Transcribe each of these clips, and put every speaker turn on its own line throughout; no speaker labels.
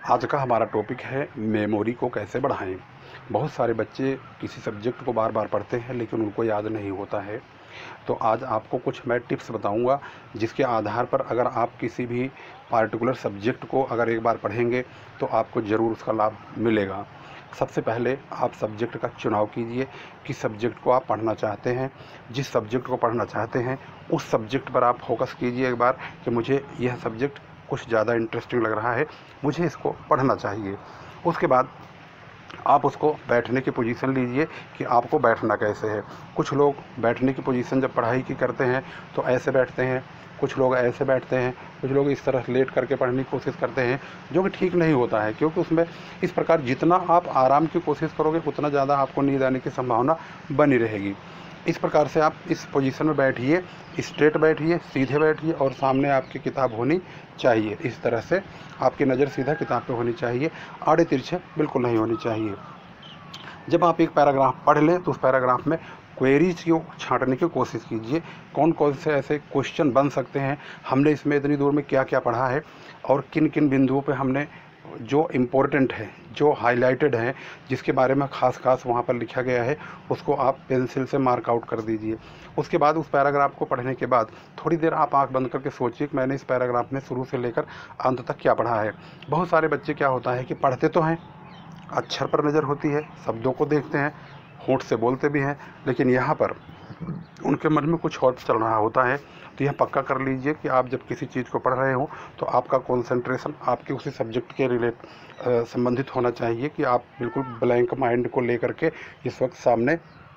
आज का हमारा टॉपिक है मेमोरी को कैसे बढ़ाएं। बहुत सारे बच्चे किसी सब्जेक्ट को बार बार पढ़ते हैं लेकिन उनको याद नहीं होता है। तो आज आपको कुछ मैं टिप्स बताऊंगा जिसके आधार पर अगर आप किसी भी पार्टिकुलर सब्जेक्ट को अगर एक बार पढ़ेंगे तो आपको ज़रूर उसका लाभ मिलेगा। सबसे पहले आप सब्जेक्ट का चुनाव कीजिए कि सब्जेक्ट को आप पढ़ना चाहते हैं। जिस सब्जेक्ट को पढ़ना चाहते हैं उस सब्जेक्ट पर आप फोकस कीजिए एक बार कि मुझे यह सब्जेक्ट कुछ ज़्यादा इंटरेस्टिंग लग रहा है, मुझे इसको पढ़ना चाहिए। उसके बाद आप उसको बैठने की पोजीशन लीजिए कि आपको बैठना कैसे है। कुछ लोग बैठने की पोजीशन जब पढ़ाई की करते हैं तो ऐसे बैठते हैं, कुछ लोग ऐसे बैठते हैं, कुछ लोग इस तरह लेट करके पढ़ने की कोशिश करते हैं, जो कि ठीक नहीं होता है, क्योंकि उसमें इस प्रकार जितना आप आराम की कोशिश करोगे उतना ज़्यादा आपको नींद आने की संभावना बनी रहेगी। इस प्रकार से आप इस पोजीशन में बैठिए, स्ट्रेट बैठिए, सीधे बैठिए और सामने आपकी किताब होनी चाहिए। इस तरह से आपकी नज़र सीधा किताब पे होनी चाहिए, आड़े तिरछे बिल्कुल नहीं होनी चाहिए। जब आप एक पैराग्राफ पढ़ लें तो उस पैराग्राफ में क्वेरीज को छांटने की कोशिश कीजिए। कौन कौन से ऐसे क्वेश्चन बन सकते हैं, हमने इसमें इतनी दूर में क्या क्या पढ़ा है और किन किन बिंदुओं पे हमने जो इम्पोर्टेंट है, जो हाईलाइटेड है, जिसके बारे में खास वहाँ पर लिखा गया है, उसको आप पेंसिल से मार्क आउट कर दीजिए। उसके बाद उस पैराग्राफ को पढ़ने के बाद थोड़ी देर आप आंख बंद करके सोचिए कि मैंने इस पैराग्राफ में शुरू से लेकर अंत तक क्या पढ़ा है। बहुत सारे बच्चे क्या होता है कि पढ़ते तो हैं, अक्षर पर नज़र होती है, शब्दों को देखते हैं, होंठ से बोलते भी हैं, लेकिन यहाँ पर उनके मन में कुछ और चल रहा होता है। तो यह पक्का कर लीजिए कि आप जब किसी चीज़ को पढ़ रहे हो तो आपका कंसंट्रेशन आपके उसी सब्जेक्ट के संबंधित होना चाहिए, कि आप बिल्कुल ब्लैंक माइंड को लेकर के इस वक्त सामने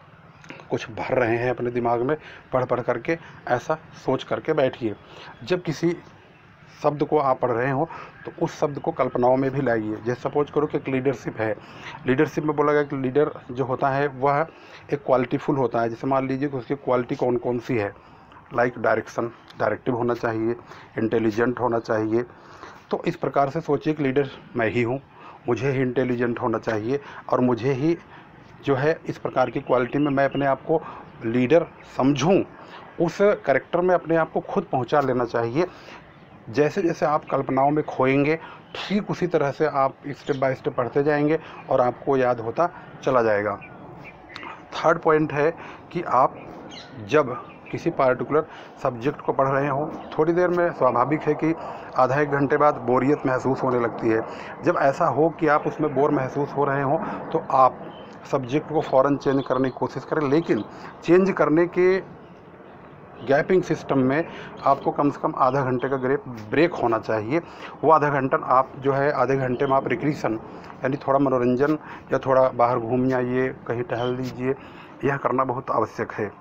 कुछ भर रहे हैं अपने दिमाग में, पढ़ करके ऐसा सोच करके बैठिए। जब किसी शब्द को आप पढ़ रहे हो तो उस शब्द को कल्पनाओं में भी लाइए। जैसे सपोज करो कि एक लीडरशिप है, लीडरशिप में बोला गया कि लीडर जो होता है वह एक क्वालिटीफुल होता है। जैसे मान लीजिए कि उसकी क्वालिटी कौन कौन सी है, लाइक डायरेक्टिव होना चाहिए, इंटेलिजेंट होना चाहिए। तो इस प्रकार से सोचिए कि लीडर मैं ही हूँ, मुझे ही इंटेलिजेंट होना चाहिए और मुझे ही जो है इस प्रकार की क्वालिटी में मैं अपने आप को लीडर समझूं, उस कैरेक्टर में अपने आप को खुद पहुंचा लेना चाहिए। जैसे जैसे आप कल्पनाओं में खोएंगे ठीक उसी तरह से आप स्टेप बाय स्टेप पढ़ते जाएंगे और आपको याद होता चला जाएगा। थर्ड पॉइंट है कि आप जब किसी पार्टिकुलर सब्जेक्ट को पढ़ रहे हो, थोड़ी देर में स्वाभाविक है कि आधा एक घंटे बाद बोरियत महसूस होने लगती है। जब ऐसा हो कि आप उसमें बोर महसूस हो रहे हो तो आप सब्जेक्ट को फ़ौरन चेंज करने की कोशिश करें, लेकिन चेंज करने के गैपिंग सिस्टम में आपको कम से कम आधा घंटे का ब्रेक होना चाहिए। वो आधा घंटा आप जो है आधे घंटे में आप रिक्रिएशन यानी थोड़ा मनोरंजन या थोड़ा बाहर घूम आइए, कहीं टहल लीजिए, यह करना बहुत आवश्यक है।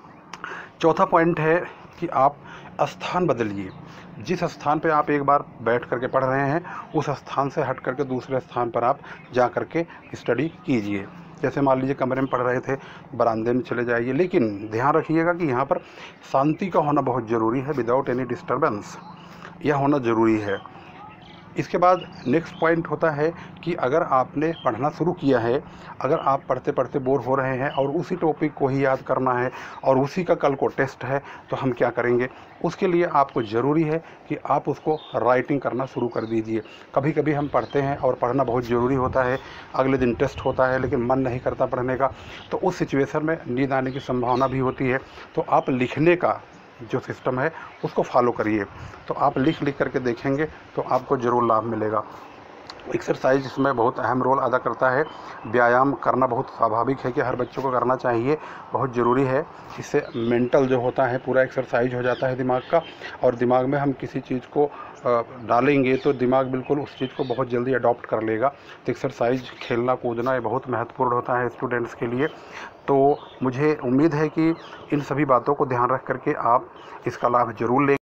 चौथा पॉइंट है कि आप स्थान बदलिए। जिस स्थान पे आप एक बार बैठ करके पढ़ रहे हैं उस स्थान से हट करके दूसरे स्थान पर आप जा करके स्टडी कीजिए। जैसे मान लीजिए कमरे में पढ़ रहे थे, बरामदे में चले जाइए, लेकिन ध्यान रखिएगा कि यहाँ पर शांति का होना बहुत ज़रूरी है, विदाउट एनी डिस्टर्बेंस, यह होना ज़रूरी है। इसके बाद नेक्स्ट पॉइंट होता है कि अगर आपने पढ़ना शुरू किया है, अगर आप पढ़ते पढ़ते बोर हो रहे हैं और उसी टॉपिक को ही याद करना है और उसी का कल को टेस्ट है, तो हम क्या करेंगे? उसके लिए आपको ज़रूरी है कि आप उसको राइटिंग करना शुरू कर दीजिए। कभी कभी हम पढ़ते हैं और पढ़ना बहुत ज़रूरी होता है, अगले दिन टेस्ट होता है लेकिन मन नहीं करता पढ़ने का, तो उस सिचुएशन में नींद आने की संभावना भी होती है। तो आप लिखने का जो सिस्टम है उसको फॉलो करिए। तो आप लिख करके देखेंगे तो आपको ज़रूर लाभ मिलेगा। एक्सरसाइज इसमें बहुत अहम रोल अदा करता है। व्यायाम करना बहुत स्वाभाविक है कि हर बच्चों को करना चाहिए, बहुत ज़रूरी है। इससे मेंटल जो होता है पूरा एक्सरसाइज हो जाता है दिमाग का, और दिमाग में हम किसी चीज़ को डालेंगे तो दिमाग बिल्कुल उस चीज़ को बहुत जल्दी अडॉप्ट कर लेगा। तो एक्सरसाइज, खेलना कूदना ये बहुत महत्वपूर्ण होता है स्टूडेंट्स के लिए। तो मुझे उम्मीद है कि इन सभी बातों को ध्यान रख करके आप इसका लाभ ज़रूर लेंगे।